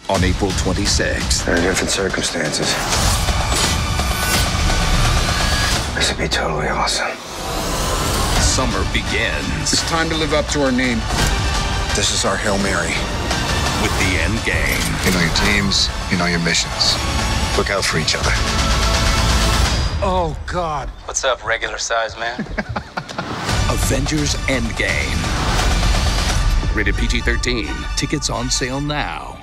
on April 26th. There are different circumstances. This would be totally awesome. Summer begins It's time to live up to our name. This is our Hail Mary. with the Endgame. You know your teams, you know your missions. Look out for each other. Oh, God. What's up, regular size man? Avengers Endgame. Rated PG-13. Tickets on sale now.